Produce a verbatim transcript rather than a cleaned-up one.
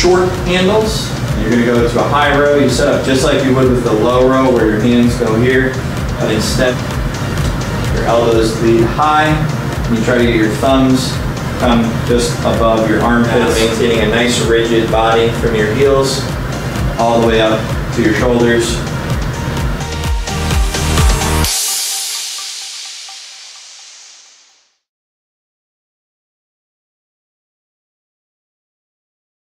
short handles. You're gonna go to a high row. You set up just like you would with the low row where your hands go here, but instead your elbows lead high. You try to get your thumbs come just above your armpits. Now maintaining a nice rigid body from your heels all the way up to your shoulders.